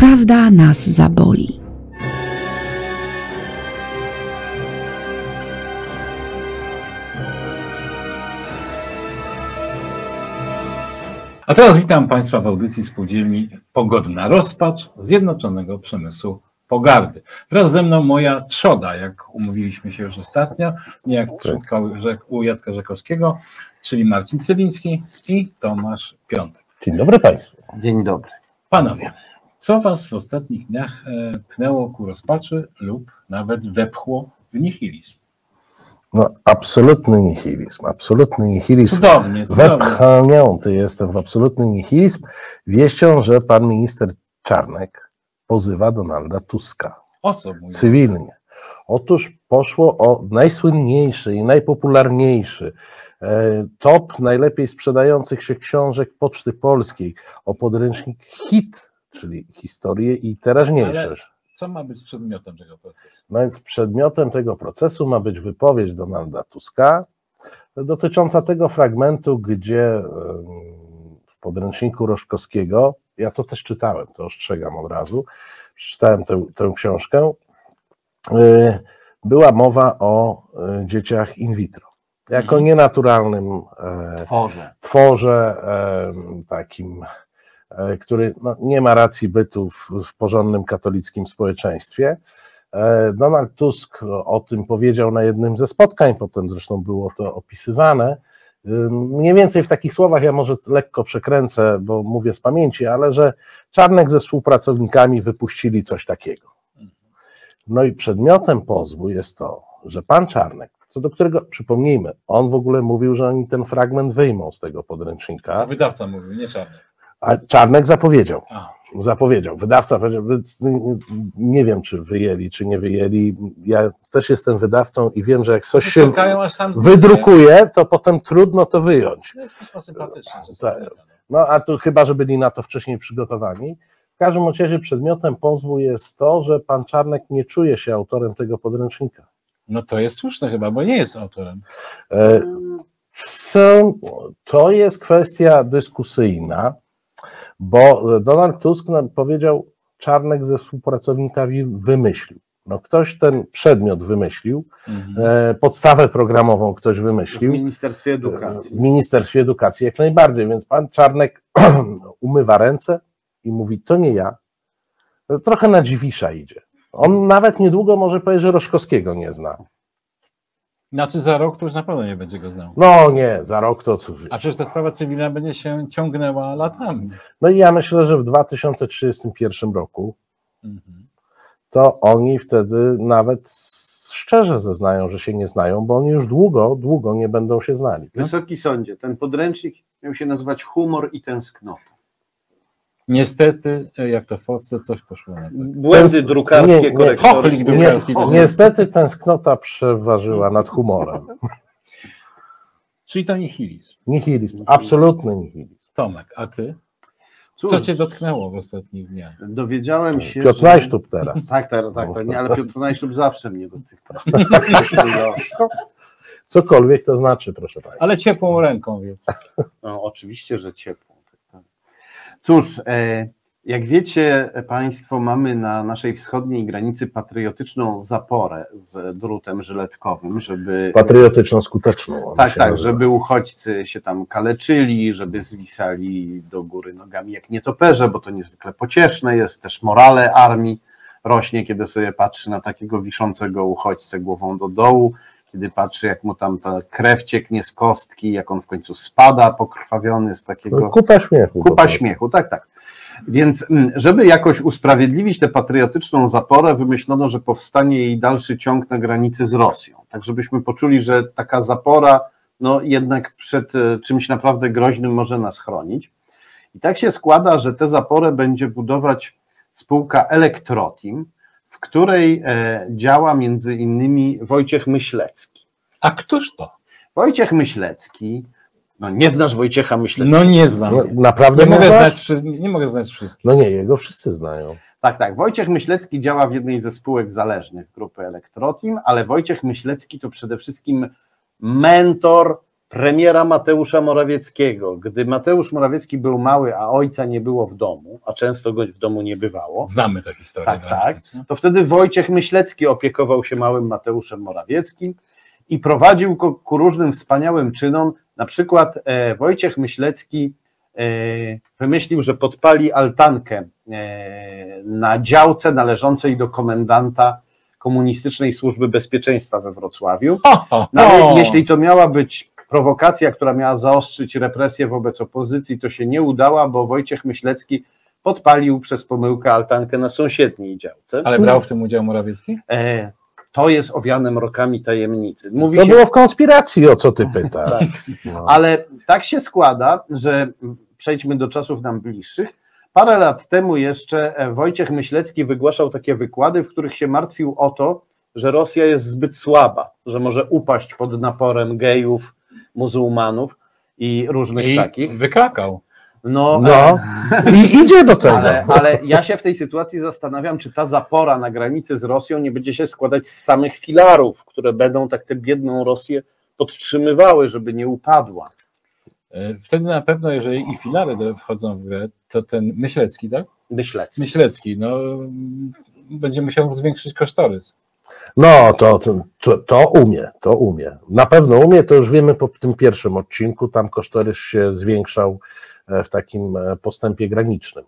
prawda nas zaboli. A teraz witam Państwa w audycji Spółdzielni Pogodna Rozpacz Zjednoczonego Przemysłu Pogardy. Wraz ze mną moja trzoda, jak umówiliśmy się już ostatnio, nie jak trzódka u Jacka Rzekowskiego, czyli Marcin Cyliński i Tomasz Piątek. Dzień dobry Państwu. Dzień dobry. Panowie, co Was w ostatnich dniach pchnęło ku rozpaczy lub nawet wepchło w nihilizm? No, absolutny nihilizm, absolutny nihilizm. Cudownie. Wepchnięty jestem w absolutny nihilizm wieścią, że pan minister Czarnek pozywa Donalda Tuska. O co mówi? Cywilnie. Otóż poszło o najsłynniejszy i najpopularniejszy top najlepiej sprzedających się książek Poczty Polskiej o podręcznik HIT, czyli historię i teraźniejszość. Co ma być przedmiotem tego procesu? No więc przedmiotem tego procesu ma być wypowiedź Donalda Tuska dotycząca tego fragmentu, gdzie w podręczniku Roszkowskiego, ja to też czytałem, to ostrzegam od razu, przeczytałem tę książkę, była mowa o dzieciach in vitro. Jako nienaturalnym tworze takim, który nie ma racji bytu w porządnym katolickim społeczeństwie. Donald Tusk o tym powiedział na jednym ze spotkań, potem zresztą było to opisywane. Mniej więcej w takich słowach, ja może lekko przekręcę, bo mówię z pamięci, ale że Czarnek ze współpracownikami wypuścili coś takiego. No i przedmiotem pozwu jest to, że pan Czarnek, co do którego, przypomnijmy, on w ogóle mówił, że oni ten fragment wyjmą z tego podręcznika. Wydawca mówił, nie Czarnek. A Czarnek zapowiedział. Wydawca powiedział, nie wiem, czy wyjęli, czy nie wyjęli. Ja też jestem wydawcą i wiem, że jak coś się wydrukuje, to potem trudno to wyjąć. Jest to sympatyczne. No a tu chyba, że byli na to wcześniej przygotowani. W każdym razie przedmiotem pozwu jest to, że pan Czarnek nie czuje się autorem tego podręcznika. No to jest słuszne chyba, bo nie jest autorem. To jest kwestia dyskusyjna, bo Donald Tusk powiedział, Czarnek ze współpracownikami wymyślił. No ktoś ten przedmiot wymyślił, podstawę programową ktoś wymyślił. W Ministerstwie Edukacji. W Ministerstwie Edukacji jak najbardziej, więc pan Czarnek umywa ręce i mówi, to nie ja. Trochę na Dziwisza idzie. On nawet niedługo może powiedzieć, że Roszkowskiego nie zna. Znaczy za rok to już na pewno nie będzie go znał. No nie, za rok to co. A przecież ta sprawa cywilna będzie się ciągnęła latami. No i ja myślę, że w 2031 roku to oni wtedy nawet szczerze zeznają, że się nie znają, bo oni już długo nie będą się znali. Wysoki Sądzie, ten podręcznik miał się nazywać Humor i tęsknota. Niestety, jak to w Polsce, coś poszło na to. Błędy drukarskie, korektorskie. Niestety tęsknota przeważyła nad humorem. Czyli to nihilizm. Nihilizm, absolutny nihilizm. Tomek, a ty? Cóż, co cię dotknęło w ostatnich dniach? Dowiedziałem się, Piotr Najsztub teraz. Tak, nie, ale Piotr Najsztub zawsze mnie dotyka. Cokolwiek to znaczy, proszę Państwa. Ale ciepłą ręką, więc. No, oczywiście, że ciepłą. Cóż, jak wiecie Państwo, mamy na naszej wschodniej granicy patriotyczną zaporę z drutem żyletkowym, żeby... Patriotyczną, skuteczną. Tak, żeby uchodźcy się tam kaleczyli, żeby zwisali do góry nogami jak nietoperze, bo to niezwykle pocieszne jest, też morale armii rośnie, kiedy sobie patrzy na takiego wiszącego uchodźcę głową do dołu, kiedy patrzy, jak mu tam ta krew cieknie z kostki, jak on w końcu spada pokrwawiony z takiego... Kupa śmiechu. Kupa śmiechu, tak. Więc żeby jakoś usprawiedliwić tę patriotyczną zaporę, wymyślono, że powstanie jej dalszy ciąg na granicy z Rosją. Tak żebyśmy poczuli, że taka zapora no jednak przed czymś naprawdę groźnym może nas chronić. I tak się składa, że tę zaporę będzie budować spółka Elektrotim, w której działa między innymi Wojciech Myślecki. A któż to? Wojciech Myślecki, no nie znasz Wojciecha Myśleckiego? No nie znam. No, naprawdę nie mogę znać wszystkich. No nie, jego wszyscy znają. Tak. Wojciech Myślecki działa w jednej ze spółek zależnych grupy Elektrotim, ale Wojciech Myślecki to przede wszystkim mentor premiera Mateusza Morawieckiego, gdy Mateusz Morawiecki był mały, a ojca nie było w domu, a często go w domu nie bywało. Znamy tę historię. Tak. To wtedy Wojciech Myślecki opiekował się małym Mateuszem Morawieckim i prowadził go ku różnym wspaniałym czynom. Na przykład Wojciech Myślecki wymyślił, że podpali altankę na działce należącej do komendanta Komunistycznej Służby Bezpieczeństwa we Wrocławiu. No, ale jeśli to miała być prowokacja, która miała zaostrzyć represję wobec opozycji, to się nie udała, bo Wojciech Myślecki podpalił przez pomyłkę altankę na sąsiedniej działce. Ale brał w tym udział Morawiecki? To jest owiane mrokami tajemnicy. Mówi To się... było w konspiracji, o co ty pytasz. Tak. No. Ale tak się składa, że przejdźmy do czasów nam bliższych. Parę lat temu jeszcze Wojciech Myślecki wygłaszał takie wykłady, w których się martwił o to, że Rosja jest zbyt słaba, że może upaść pod naporem gejów, muzułmanów i różnych takich. Wykrakał. No i idzie do tego. Ale ja się w tej sytuacji zastanawiam, czy ta zapora na granicy z Rosją nie będzie się składać z samych filarów, które będą tak tę biedną Rosję podtrzymywały, żeby nie upadła. Wtedy na pewno, jeżeli i filary wchodzą w grę, to ten Myślecki, tak? Myślecki, no będzie musiał zwiększyć kosztorys. No, to umie. Na pewno umie, to już wiemy po tym pierwszym odcinku, tam kosztorys się zwiększał w takim postępie granicznym.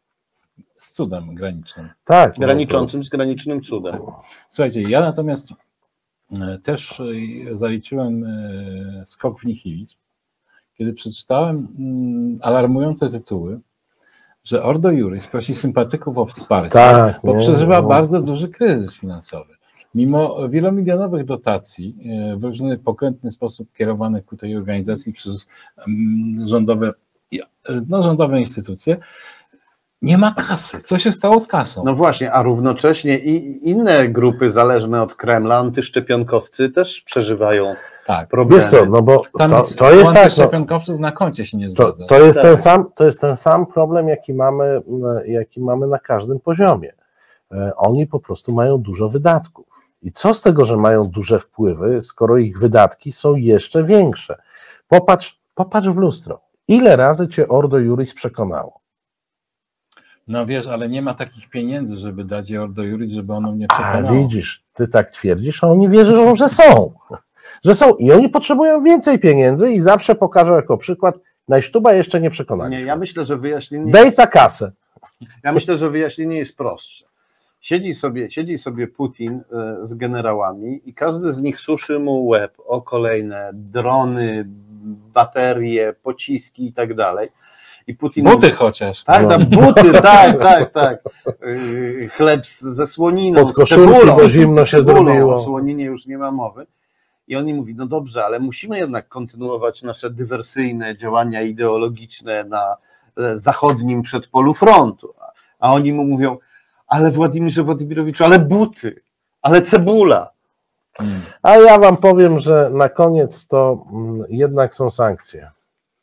Z cudem granicznym. Tak. Graniczącym z granicznym cudem. Słuchajcie, ja natomiast też zaliczyłem skok w nihilizm, kiedy przeczytałem alarmujące tytuły, że Ordo Iuris prosi sympatyków o wsparcie, bo przeżywa bardzo duży kryzys finansowy. Mimo wielomilionowych dotacji w różny pokrętny sposób kierowanych ku tej organizacji przez rządowe instytucje, nie ma kasy. Co się stało z kasą? No właśnie, a równocześnie i inne grupy zależne od Kremla, antyszczepionkowcy też przeżywają problemy. Wiesz co, no bo to jest tak, szczepionkowców na koncie się nie zgadza. To jest ten sam problem, jaki mamy na każdym poziomie. Oni po prostu mają dużo wydatków. I co z tego, że mają duże wpływy, skoro ich wydatki są jeszcze większe? Popatrz w lustro. Ile razy cię Ordo Iuris przekonało? No wiesz, ale nie ma takich pieniędzy, żeby dać je Ordo Iuris, żeby ono mnie przekonało. A widzisz, ty tak twierdzisz, a oni wierzą, że są. Że są i oni potrzebują więcej pieniędzy i zawsze pokażą jako przykład, najsztuba jeszcze nie przekonaliśmy. Nie, ja myślę, że wyjaśnienie... Daj ta kasę. Ja myślę, że wyjaśnienie jest prostsze. Siedzi sobie Putin z generałami i każdy z nich suszy mu łeb o kolejne drony, baterie, pociski i tak dalej. I Putin buty mówi, chociaż. Tak, buty, tak. Chleb ze słoniną, pod koszulki, bo zimno się zrobiło. O słoninie już nie ma mowy. I oni mówi, no dobrze, ale musimy jednak kontynuować nasze dywersyjne działania ideologiczne na zachodnim przedpolu frontu. A oni mu mówią, ale Władimirze Władimirowiczu, ale buty, ale cebula. A ja wam powiem, że na koniec to jednak są sankcje.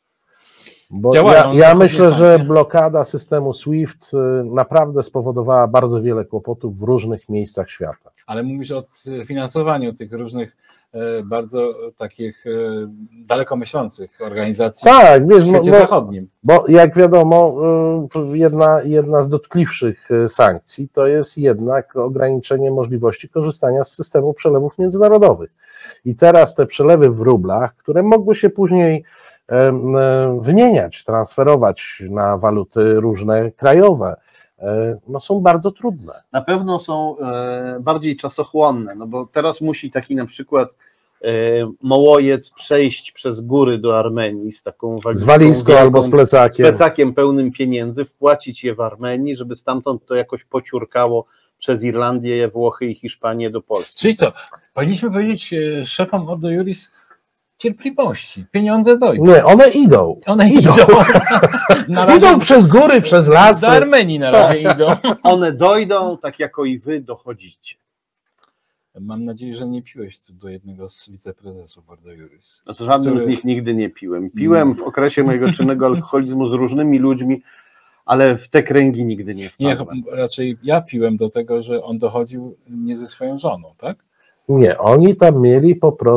Bo ja myślę, że blokada systemu SWIFT naprawdę spowodowała bardzo wiele kłopotów w różnych miejscach świata. Ale mówisz o finansowaniu tych różnych bardzo takich daleko myślących organizacji w świecie zachodnim. Bo jak wiadomo, jedna z dotkliwszych sankcji to jest jednak ograniczenie możliwości korzystania z systemu przelewów międzynarodowych. I teraz te przelewy w rublach, które mogły się później wymieniać, transferować na waluty różne krajowe, no są bardzo trudne. Na pewno są bardziej czasochłonne, no bo teraz musi taki na przykład Mołojec przejść przez góry do Armenii z taką walizką albo z plecakiem pełnym pieniędzy, wpłacić je w Armenii, żeby stamtąd to jakoś pociurkało przez Irlandię, Włochy i Hiszpanię do Polski. Czyli co? Powinniśmy powiedzieć szefom Ordo Iuris cierpliwości. Pieniądze dojdą. Nie, one idą. Idą przez góry, przez lasy. Do Armenii na razie idą. One dojdą, tak jako i wy dochodzicie. Mam nadzieję, że nie piłeś tu do jednego z wiceprezesów Ordo Iuris. Żadnym z nich nigdy nie piłem. Piłem w okresie mojego czynnego alkoholizmu z różnymi ludźmi, ale w te kręgi nigdy nie wpadłem. Nie, raczej ja piłem do tego, że on dochodził nie ze swoją żoną, tak? Nie, oni tam mieli po prostu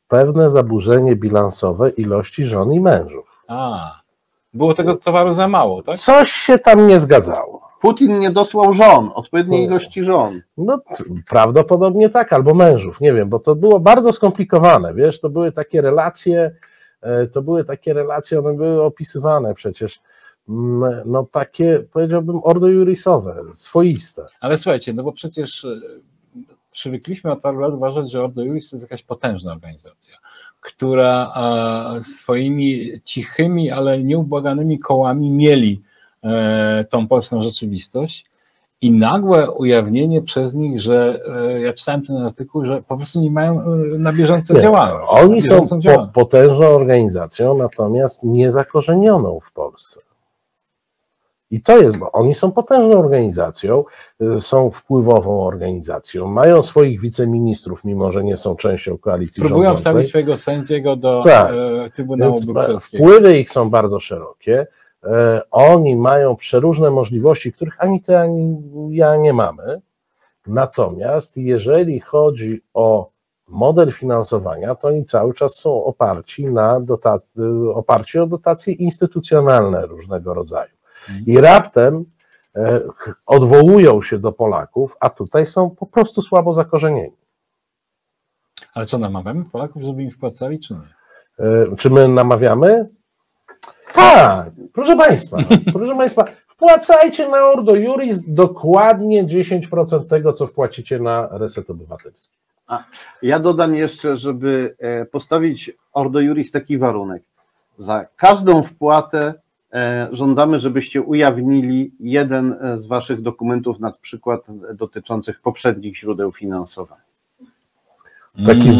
pewne zaburzenie bilansowe ilości żon i mężów. Było tego towaru za mało, tak? Coś się tam nie zgadzało. Putin nie dosłał żon, odpowiedniej ilości żon. No prawdopodobnie tak, albo mężów, nie wiem, bo to było bardzo skomplikowane, wiesz, to były takie relacje, one były opisywane przecież, no takie, powiedziałbym, ordo iurisowe, swoiste. Ale słuchajcie, no bo przecież przywykliśmy od paru lat uważać, że Ordo Iuris to jest jakaś potężna organizacja, która swoimi cichymi, ale nieubłaganymi kołami mieli tą polską rzeczywistość i nagłe ujawnienie przez nich, że ja czytałem ten artykuł, że po prostu nie mają na bieżąco działalność. Oni są potężną organizacją, natomiast niezakorzenioną w Polsce. I to jest, bo oni są potężną organizacją, są wpływową organizacją, mają swoich wiceministrów, mimo że nie są częścią koalicji rządzącej. Próbują wstawić swojego sędziego do Trybunału Brukselskiego. Wpływy ich są bardzo szerokie. Oni mają przeróżne możliwości, których ani ty, ani ja nie mamy. Natomiast jeżeli chodzi o model finansowania, to oni cały czas są oparci o dotacje instytucjonalne różnego rodzaju. I raptem odwołują się do Polaków, a tutaj są po prostu słabo zakorzenieni. Ale co, namawiamy Polaków, żeby im wpłacali, czy nie? Czy my namawiamy? Tak, proszę Państwa, wpłacajcie na Ordo Iuris dokładnie 10% tego, co wpłacicie na Reset Obywatelski. Ja dodam jeszcze, żeby postawić Ordo Iuris taki warunek. Za każdą wpłatę żądamy, żebyście ujawnili jeden z waszych dokumentów, na przykład dotyczących poprzednich źródeł finansowania. Taki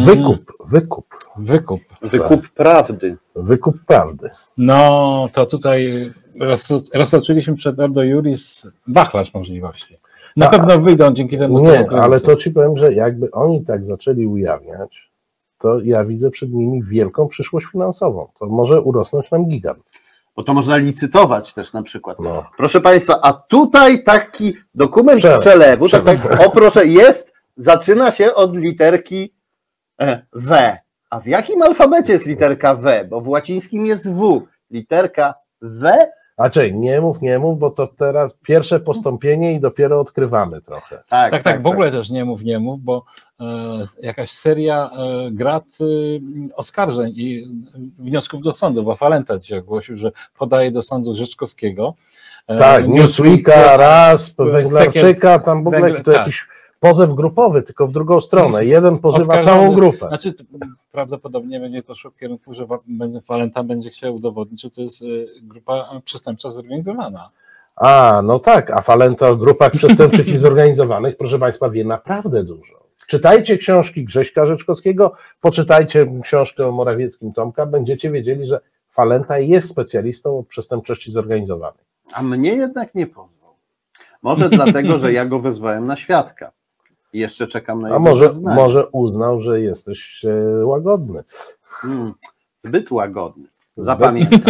wykup prawdy. Wykup prawdy. No to tutaj roztoczyliśmy przed Ordo Iuris wachlarz możliwości. Na pewno wyjdą dzięki temu. Nie, ale to ci powiem, że jakby oni tak zaczęli ujawniać, to ja widzę przed nimi wielką przyszłość finansową. To może urosnąć nam gigant. Bo to można licytować też na przykład. No. Proszę Państwa, a tutaj taki dokument przelewu, tak, o proszę, zaczyna się od literki W. A w jakim alfabecie jest literka W? Bo w łacińskim jest W. Literka W? A czekaj, nie mów, bo to teraz pierwsze postąpienie i dopiero odkrywamy trochę. Tak, w ogóle też nie mów, bo jakaś seria grat oskarżeń i wniosków do sądu, bo Falenta dzisiaj ogłosił, że podaje do sądu Rzeczkowskiego. Tak, Newsweeka, raz, Węglarczyka, tam w ogóle to jakiś pozew grupowy, tylko w drugą stronę. Jeden pozywa całą grupę. Znaczy, prawdopodobnie będzie to szło w kierunku, że Falenta będzie chciał udowodnić, że to jest grupa przestępcza zorganizowana. No tak, a Falenta o grupach przestępczych i zorganizowanych, proszę Państwa, wie naprawdę dużo. Czytajcie książki Grześka Rzeczkowskiego, poczytajcie książkę o Morawieckim Tomka, będziecie wiedzieli, że Falenta jest specjalistą od przestępczości zorganizowanej. A mnie jednak nie pozwał. Może dlatego, że ja go wezwałem na świadka. I jeszcze czekam na jego zeznanie. Może uznał, że jesteś łagodny. Zbyt łagodny. Zapamiętam.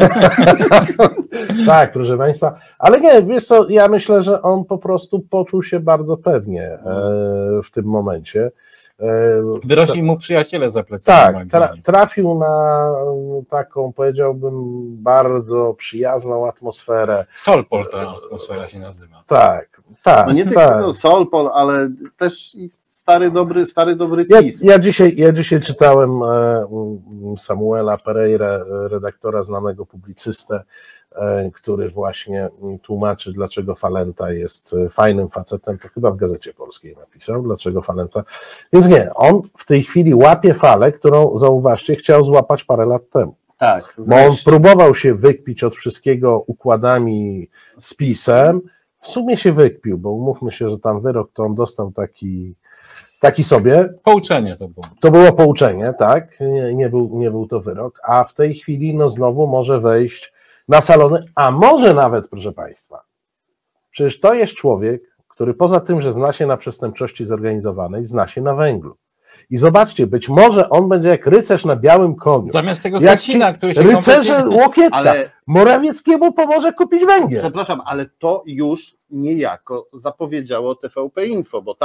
Tak, proszę Państwa. Ale nie, wiesz co, ja myślę, że on po prostu poczuł się bardzo pewnie w tym momencie. Wyrośli mu przyjaciele za plecami. Tak, trafił na taką, powiedziałbym, bardzo przyjazną atmosferę. Solpol ta atmosfera się nazywa. Tak. No nie tylko Solpol, ale też stary dobry PiS. Ja dzisiaj czytałem Samuela Pereira, redaktora, znanego publicystę, który właśnie tłumaczy, dlaczego Falenta jest fajnym facetem, to chyba w Gazecie Polskiej napisał, dlaczego Falenta, więc nie, on w tej chwili łapie falę, którą, zauważcie, chciał złapać parę lat temu. Tak. Bo on próbował się wykpić od wszystkiego układami z PiS-em, w sumie się wykpił, bo umówmy się, że tam wyrok to on dostał taki sobie. Pouczenie to było. To było pouczenie, tak, nie był to wyrok, a w tej chwili znowu może wejść na salony, a może nawet, proszę Państwa, przecież to jest człowiek, który poza tym, że zna się na przestępczości zorganizowanej, zna się na węglu. I zobaczcie, być może on będzie jak rycerz na białym koniu. Zamiast tego Sasina, który się rycerze Łokietka. Ale Morawieckiemu pomoże kupić węgiel. Przepraszam, ale to już niejako zapowiedziało TVP Info, bo tam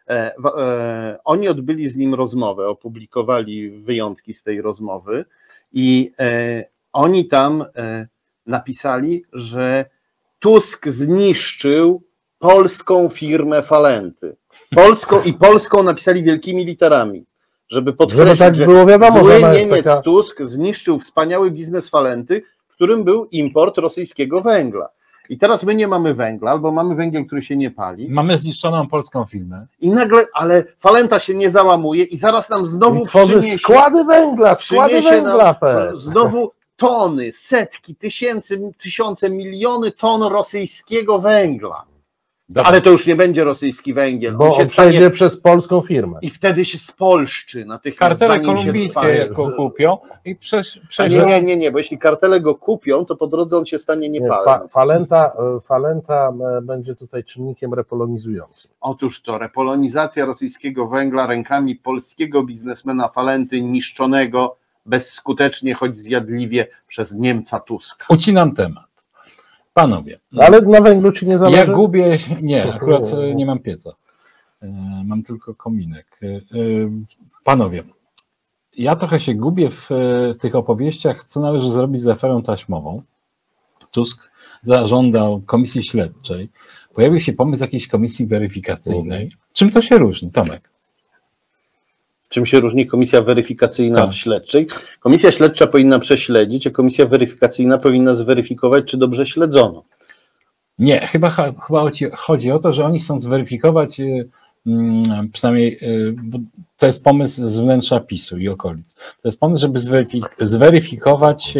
Oni odbyli z nim rozmowę, opublikowali wyjątki z tej rozmowy i oni tam napisali, że Tusk zniszczył polską firmę Falenty. Polską napisali wielkimi literami, żeby podkreślić, tak było wiadomo, zły że Niemiec Tusk zniszczył wspaniały biznes Falenty, którym był import rosyjskiego węgla. I teraz my nie mamy węgla, albo mamy węgiel, który się nie pali. Mamy zniszczoną polską firmę. I nagle, ale Falenta się nie załamuje i zaraz nam znowu tworzy składy węgla, znowu tony, setki, tysiące, miliony ton rosyjskiego węgla. Dobra. Ale to już nie będzie rosyjski węgiel. Bo on przejdzie przez polską firmę. I wtedy się spolszczy natychmiast. Kartele kolumbijskie kupią i Nie, bo jeśli kartele go kupią, to po drodze on się stanie niepalny. Falenta będzie tutaj czynnikiem repolonizującym. Otóż to repolonizacja rosyjskiego węgla rękami polskiego biznesmena Falenty, niszczonego bezskutecznie, choć zjadliwie przez Niemca Tuska. Ucinam temat. Panowie. Ale na węglu ci nie zależy? Ja gubię, nie, akurat nie mam pieca. Mam tylko kominek. Panowie, ja trochę się gubię w tych opowieściach, co należy zrobić z aferą taśmową. Tusk zażądał komisji śledczej. Pojawił się pomysł jakiejś komisji weryfikacyjnej. Czym to się różni, Tomek? Czym się różni komisja weryfikacyjna od śledczej? Komisja śledcza powinna prześledzić, a komisja weryfikacyjna powinna zweryfikować, czy dobrze śledzono. Nie, chyba chodzi o to, że oni chcą zweryfikować, przynajmniej bo to jest pomysł z wnętrza PiS-u i okolic. To jest pomysł, żeby zweryfikować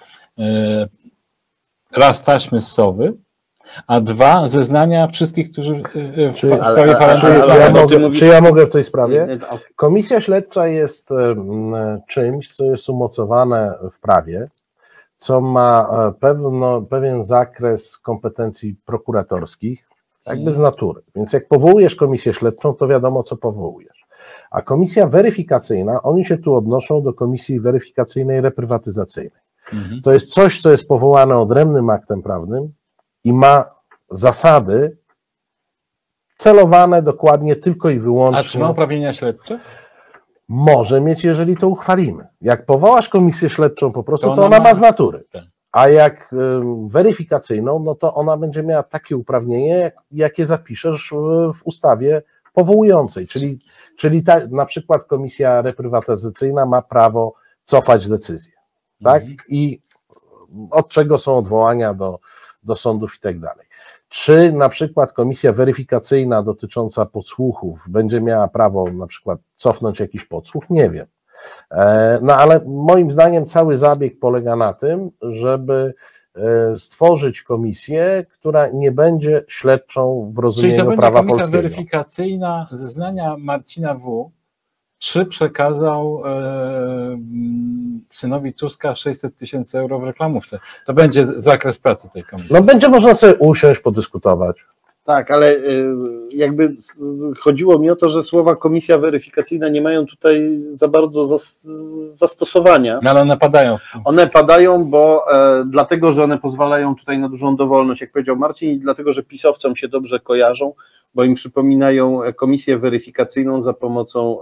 raz taśmy z Sowy, a dwa zeznania wszystkich, którzy w sprawie Falenty. Czy ja mogę w tej sprawie? Komisja śledcza jest czymś, co jest umocowane w prawie, co ma pewien zakres kompetencji prokuratorskich, jakby z natury. Więc jak powołujesz komisję śledczą, to wiadomo, co powołujesz. A komisja weryfikacyjna, oni się tu odnoszą do komisji weryfikacyjnej reprywatyzacyjnej. To jest coś, co jest powołane odrębnym aktem prawnym i ma zasady celowane dokładnie tylko i wyłącznie. A czy ma uprawnienia śledcze? Może mieć, jeżeli to uchwalimy. Jak powołasz komisję śledczą po prostu, to ona ma z natury. A jak weryfikacyjną, no to ona będzie miała takie uprawnienie, jakie zapiszesz w ustawie powołującej. Czyli na przykład komisja reprywatyzacyjna ma prawo cofać decyzję. Tak? I od czego są odwołania do sądów i tak dalej. Czy na przykład komisja weryfikacyjna dotycząca podsłuchów będzie miała prawo na przykład cofnąć jakiś podsłuch? Nie wiem. No ale moim zdaniem cały zabieg polega na tym, żeby stworzyć komisję, która nie będzie śledczą w rozumieniu prawa polskiego. Czyli to będzie komisja weryfikacyjna zeznania Marcina W., czy przekazał synowi Tuska 600 000 euro w reklamówce. To będzie zakres pracy tej komisji. No będzie można sobie usiąść, podyskutować. Tak, ale jakby chodziło mi o to, że słowa komisja weryfikacyjna nie mają tutaj za bardzo zastosowania. No ale one padają. One padają, bo dlatego, że one pozwalają tutaj na dużą dowolność, jak powiedział Marcin, i dlatego, że pisowcom się dobrze kojarzą, bo im przypominają komisję weryfikacyjną, za pomocą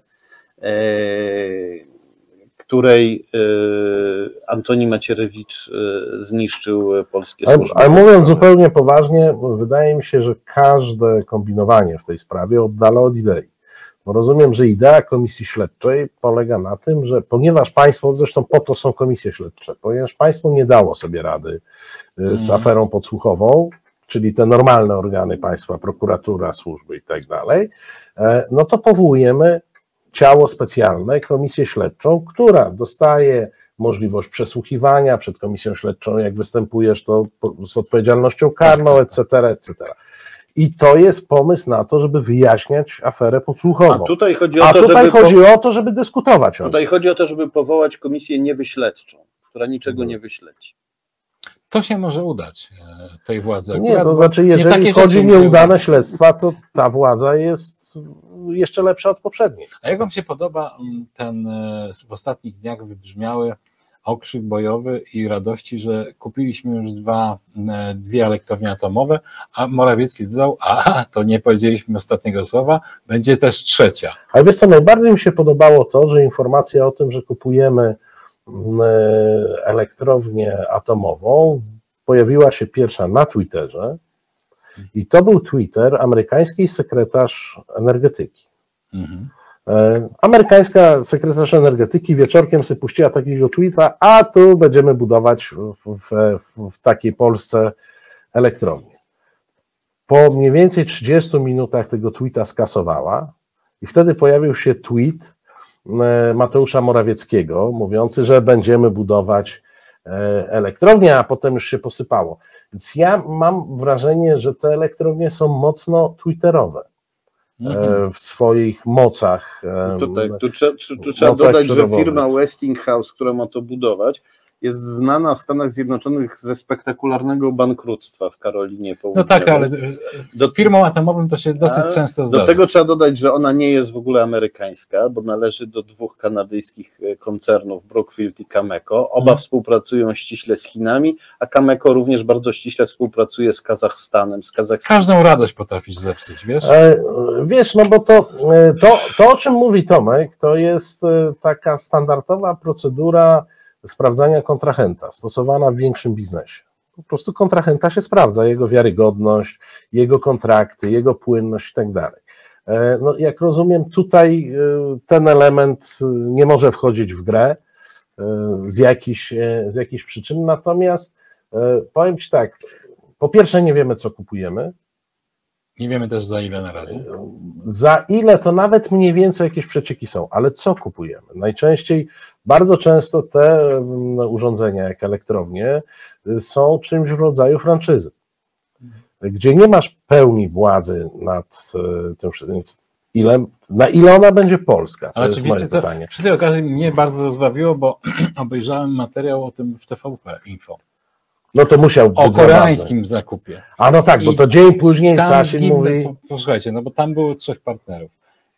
której Antoni Macierewicz zniszczył polskie służby. Ale mówiąc zupełnie poważnie, wydaje mi się, że każde kombinowanie w tej sprawie oddala od idei. Bo rozumiem, że idea komisji śledczej polega na tym, że ponieważ państwo, zresztą po to są komisje śledcze, ponieważ państwo nie dało sobie rady z aferą podsłuchową, czyli te normalne organy państwa, prokuratura, służby i tak dalej, no to powołujemy ciało specjalne, komisję śledczą, która dostaje możliwość przesłuchiwania przed komisją śledczą, jak występujesz, to z odpowiedzialnością karną, etc., etc. I to jest pomysł na to, żeby wyjaśniać aferę podsłuchową. A tutaj chodzi o to, żeby dyskutować o tym. Tutaj chodzi o to, żeby powołać komisję niewyśledczą, która niczego nie wyśledzi. To się może udać tej władzy. Nie, to znaczy, jeżeli chodzi o nieudane śledztwa, to ta władza jest jeszcze lepsza od poprzedniej. A jak wam się podoba ten w ostatnich dniach wybrzmiały okrzyk bojowy i radości, że kupiliśmy już dwie elektrownie atomowe, a Morawiecki dodał, to nie powiedzieliśmy ostatniego słowa, będzie też trzecia. Ale wiesz co, najbardziej mi się podobało to, że informacja o tym, że kupujemy elektrownię atomową, pojawiła się pierwsza na Twitterze i to był Twitter amerykańskiej sekretarz energetyki. Amerykańska sekretarz energetyki wieczorkiem sobie puściła takiego tweeta, a tu będziemy budować w takiej Polsce elektrownię. Po mniej więcej 30 minutach tego tweeta skasowała i wtedy pojawił się tweet Mateusza Morawieckiego mówiący, że będziemy budować elektrownię, a potem już się posypało. Więc ja mam wrażenie, że te elektrownie są mocno twitterowe w swoich mocach. Tu trzeba dodać, że firma Westinghouse, która ma to budować, jest znana w Stanach Zjednoczonych ze spektakularnego bankructwa w Karolinie Południowej. No tak, ale firmą atomową to się dosyć często zdarza. Do tego trzeba dodać, że ona nie jest w ogóle amerykańska, bo należy do dwóch kanadyjskich koncernów, Brookfield i Cameco. Oba współpracują ściśle z Chinami, a Cameco również bardzo ściśle współpracuje z Kazachstanem. Każdą radość potrafisz zepsuć, wiesz? Wiesz, no bo to, o czym mówi Tomek, to jest taka standardowa procedura sprawdzania kontrahenta, stosowana w większym biznesie. Po prostu kontrahenta się sprawdza, jego wiarygodność, jego kontrakty, jego płynność i tak dalej. No, jak rozumiem, tutaj ten element nie może wchodzić w grę z jakichś przyczyn, natomiast powiem Ci tak, po pierwsze nie wiemy, co kupujemy. Nie wiemy też, za ile na razie. Za ile to nawet mniej więcej jakieś przecieki są, ale co kupujemy? Najczęściej, bardzo często te urządzenia, jak elektrownie, są czymś w rodzaju franczyzy, gdzie nie masz pełni władzy nad tym wszystkim, więc na ile ona będzie polska? To jest moje pytanie. Przy tej okazji mnie bardzo rozbawiło, bo obejrzałem materiał o tym w TVP Info. No to musiał być o koreańskim zakupie. A no tak, bo to dzień później Sasin mówi... Posłuchajcie, no bo tam było 3 partnerów.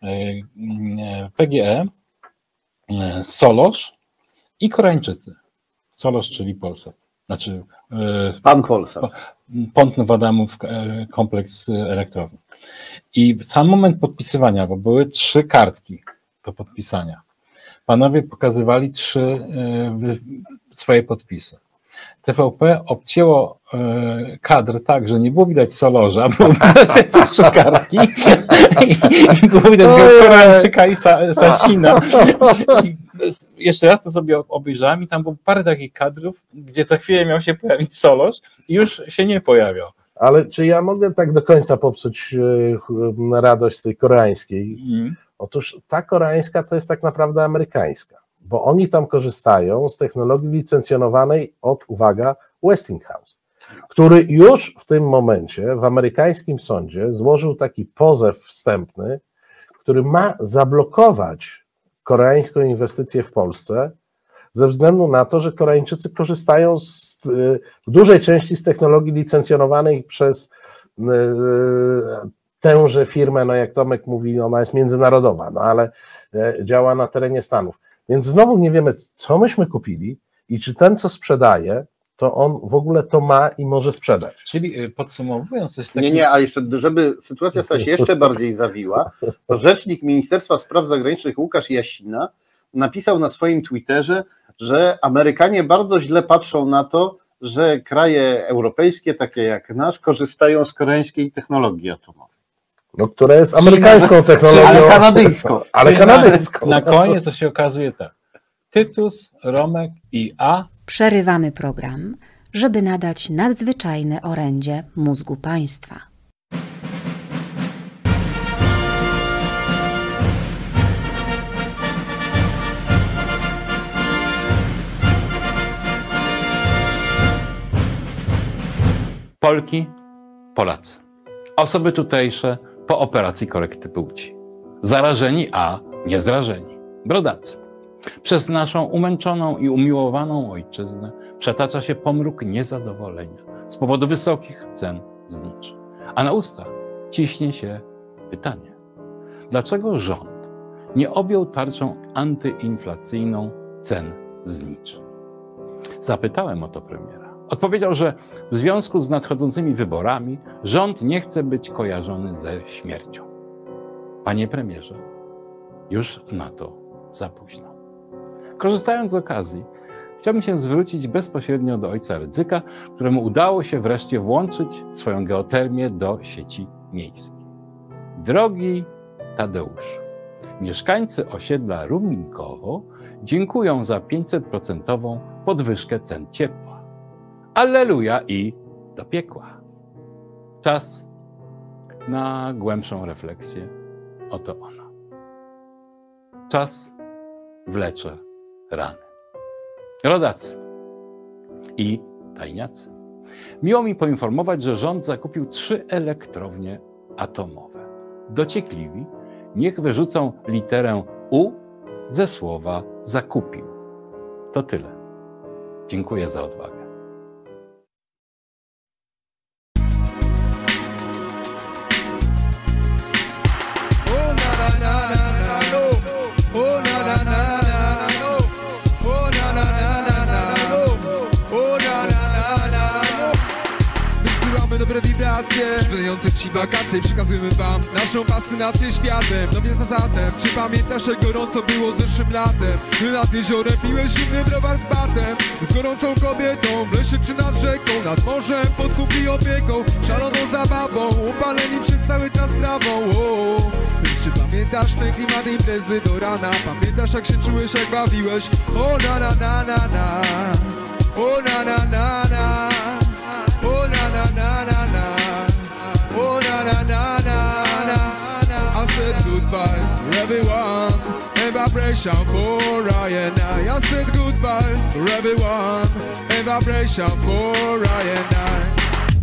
PGE, Solarz i Koreańczycy. Solarz, czyli Polsat. Znaczy Pan Polsat. Pątnów Adamów kompleks elektrowni. I sam moment podpisywania, bo były 3 kartki do podpisania. Panowie pokazywali 3 swoje podpisy. TVP obcięło kadr tak, że nie było widać Solorza, było widać te 3 kartki i było widać Koreańczyka i Sasina. I jeszcze raz to sobie obejrzałem i tam było parę takich kadrów, gdzie za chwilę miał się pojawić Solorz i już się nie pojawiał. Ale czy ja mogę tak do końca popsuć radość z tej koreańskiej? Otóż ta koreańska to jest tak naprawdę amerykańska, bo oni tam korzystają z technologii licencjonowanej od, uwaga, Westinghouse, który już w tym momencie w amerykańskim sądzie złożył taki pozew wstępny, który ma zablokować koreańską inwestycję w Polsce ze względu na to, że Koreańczycy korzystają w dużej części z technologii licencjonowanej przez tęże firmę, no jak Tomek mówi, ona jest międzynarodowa, no ale działa na terenie Stanów. Więc znowu nie wiemy, co myśmy kupili i czy ten, co sprzedaje, to on w ogóle to ma i może sprzedać. Czyli podsumowując, coś takiego... Nie, a jeszcze, żeby sytuacja stała się jeszcze bardziej zawiła, to rzecznik Ministerstwa Spraw Zagranicznych Łukasz Jasina napisał na swoim Twitterze, że Amerykanie bardzo źle patrzą na to, że kraje europejskie, takie jak nasz, korzystają z koreańskiej technologii atomowej. No, która jest amerykańską technologią. Ale kanadyjską. Ale kanadyjską. Na koniec to się okazuje tak. Tytus, Romek i A. Przerywamy program, żeby nadać nadzwyczajne orędzie mózgu państwa. Polki, Polacy. Osoby tutejsze po operacji korekty płci. Zarażeni, a nie zrażeni. Brodacy. Przez naszą umęczoną i umiłowaną ojczyznę przetacza się pomruk niezadowolenia z powodu wysokich cen znicz. A na usta ciśnie się pytanie. Dlaczego rząd nie objął tarczą antyinflacyjną cen znicz? Zapytałem o to premiera. Odpowiedział, że w związku z nadchodzącymi wyborami rząd nie chce być kojarzony ze śmiercią. Panie premierze, już na to za późno. Korzystając z okazji, chciałbym się zwrócić bezpośrednio do ojca Rydzyka, któremu udało się wreszcie włączyć swoją geotermię do sieci miejskiej. Drogi Tadeuszu, mieszkańcy osiedla Ruminkowo dziękują za 500% podwyżkę cen ciepła. Alleluja i do piekła. Czas na głębszą refleksję. Oto ona. Czas wlecze rany. Rodacy i tajniacy. Miło mi poinformować, że rząd zakupił 3 elektrownie atomowe. Dociekliwi niech wyrzucą literę U ze słowa zakupił. To tyle. Dziękuję za odwagę. Dobre wibracje, przydające ci wakacje. Przekazujemy wam naszą fascynację światem. No więc zatem, czy pamiętasz jak gorąco było zeszłym latem? Nad jeziorem piłeś zimny browar z batem. Z gorącą kobietą, w lesie czy nad rzeką, nad morzem, pod kupi opieką, szaloną zabawą, upaleni przez cały czas trawą. Czy pamiętasz ten klimat imprezy do rana? Pamiętasz jak się czułeś, jak bawiłeś? O na na na na na, o na na na na, oh na na na na na, oh na na na na na. I said goodbyes for everyone, and vibration for I and I said goodbyes for everyone, and vibration for I and I.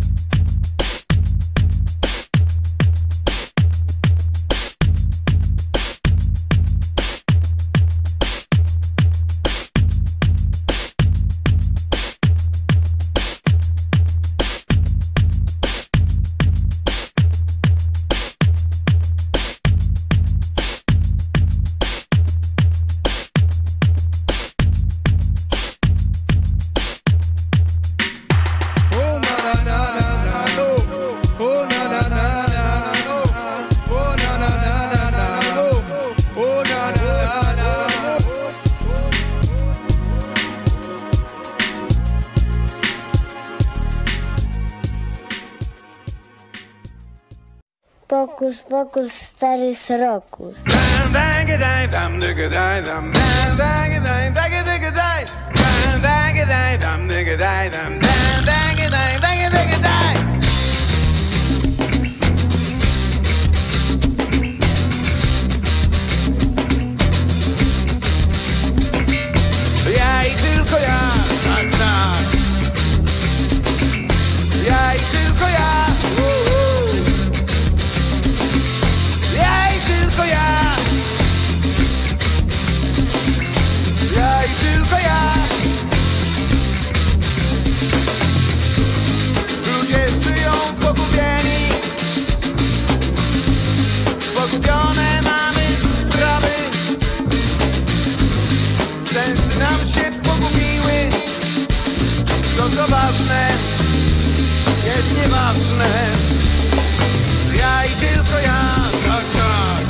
Pokus, pokus, stary srokus. Ja i tylko ja, tak, tak. Ja i tylko ja. Ja i tylko ja. Ja i tylko ja. Ludzie żyją pogubieni. Pogubione mamy sprawy. Sensy nam się pogubiły. To co ważne jest nieważne. Ja i tylko ja, tak, tak.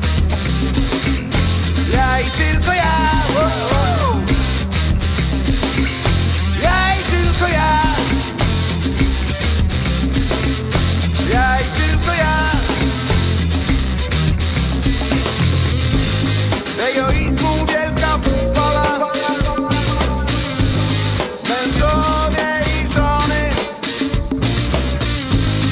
Ja i tylko ja, oh, oh. Ja i tylko ja. Ja i tylko ja. Egoizmu wielka fala. Mężowie i żony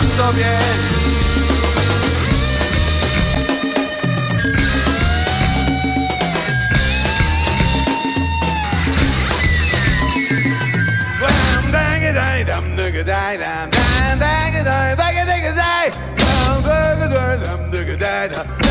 sobie. Dam